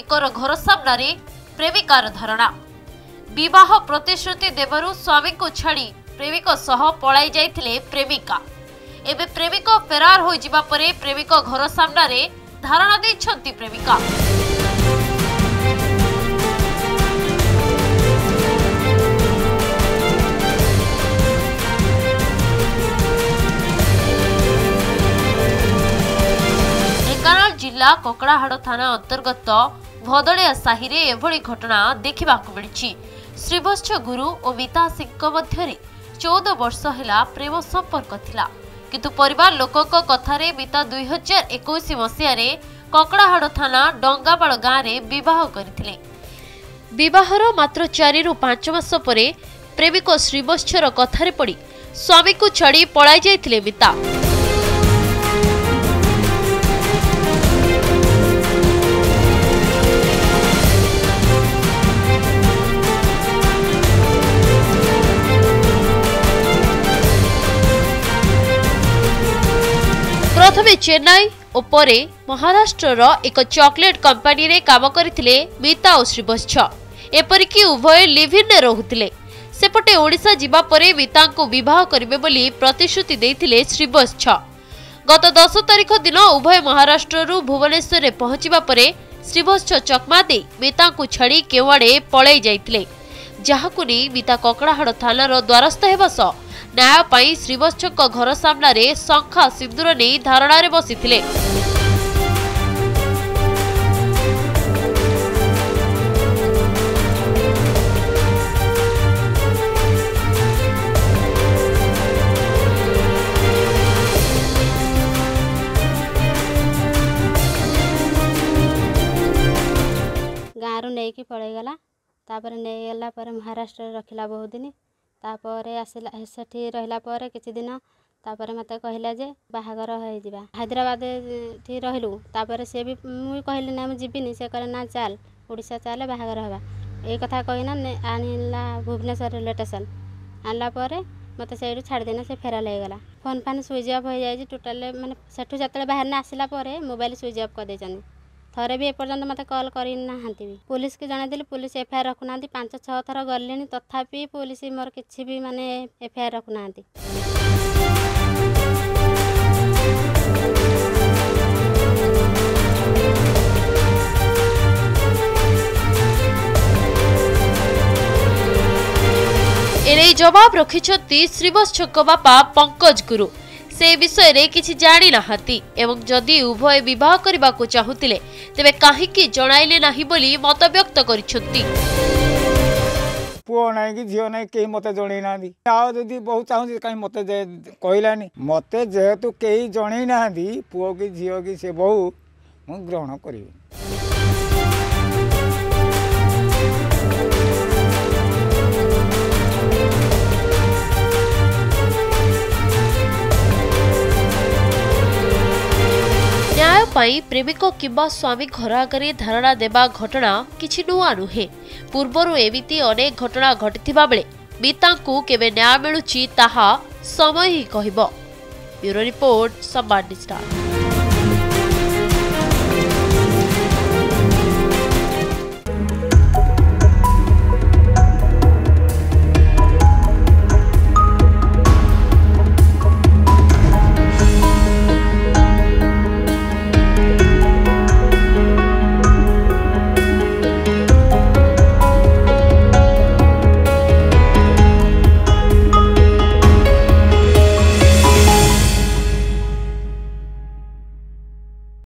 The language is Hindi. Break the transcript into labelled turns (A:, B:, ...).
A: प्रेमिकर घर सामने प्रेमिकार धारणा। विवाह प्रतिश्रुति देवरु स्वामी को छाड़ी प्रेमिक सह पलाई जाइथिले प्रेमिका। एबे प्रेमिक फेरार हो जिबा परे प्रेमिक घर सामने धारणा दैछंती प्रेमिका। जिला ककड़ाहाड़ थाना अंतर्गत भदलिया साहि रे एभली घटना देखा मिली। श्रीवत्स गुरु और मीता सिंह मध्य 14 वर्ष है प्रेम संपर्क थिला, किंतु परिवार लोकों कथार मीता 2021 मसीह ककड़ाहाड़ थाना डंगाबाड़ गाँव में बह करथिले। विवाहर मात्र 4 ରୁ 5 मास पर प्रेमिक श्रीवत्सर कथार पड़ी स्वामी को छाड़ी पलाई जाइथिले मीता। प्रथमे चेन्नई और परे महाराष्ट्र एक चॉकलेट कंपनी रे काम करथिले मीता और श्रीवत्स। एपरिकी उभय लिव इन रहुथिले। सेपटे ओडिशा जिबा परे मीता को विवाह करिवे बोली प्रतिश्रुति देथिले श्रीवत्स। गत 10 तारिख दिन उभय महाराष्ट्र रु भुवनेश्वर रे पहुंचीबा परे श्रीवत्स चकमा दे मीता को छाड़ी केवाड़े पळै जाइथिले, जाहाकु नै मीता ककड़ाहाड़ थानार द्वारस्थ हेबा सह न्याय पाई श्रीवत्स घर सामने शंखा सिंदूर नहीं धारणा बसीथिले।
B: गाँव नहीं कि पलैगला नहीं गला पर महाराष्ट्र रखिला बहुत दिन तापर आसला सेठी रहिला पर किछि दिन तापर मते कहला जे बाहागर हो जिबा हैदराबाद थी रहिलु। तापर से भी मुई कहली ना मु जिबिनी, से कहले ना चल ओडिशा चल बाहागर हवा ए कथा कहिना आनिला भुवनेश्वर रेलवे स्टेशन आनला पर मते सेठु छाड़ देना से फेरा ले गला। फोन फान स्विच ऑफ हो जाय टोटल माने सेठु जतले बाहर ना आसिला पर मोबाइल स्विच ऑफ कर देचनी। थरे भी एपर्यंत मत कल करना पुलिस की जन पुलिस एफआईआर रखुना 5-6 थर गले तथापि पुलिस मोर किसी भी माने एफआईआर रखुना।
A: एने जवाब रखिछंती श्रीवत्स बापा पंकज गुरु। से विषय रे किछि जानि नाहंती एवं जदि उभय विवाह करबा को चाहुतिले तेबे काहेकि जणाइले नाही बोली मत व्यक्त करिछंती।
C: पुओ नाही कि झियो नाही केही मते जणै नांदी आ जदि बहुत चाहू काई मते कहलानी मते जेहेतु केही जणै नांदी पुओ कि झियो कि से बहु मु ग्रहण करिवे। पाई प्रेमिक किंबा स्वामी घर आगे धारणा देवा घटना किछि नुआ नुहे। पूर्वरु एमिति अनेक घटना घटिथिबा बेले मीता को केबे न्याय मिलुछि ताहा समय ही कहिबो। Bureau report, Sambad digital.